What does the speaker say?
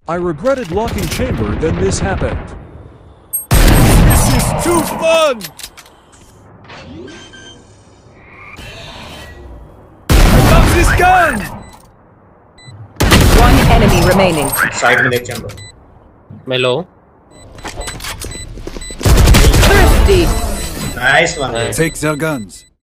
I regretted locking chamber, then this happened. This is too fun! I love this gun! One enemy remaining. Side में देख chamber मैं लो Thirsty. Nice one Take their guns.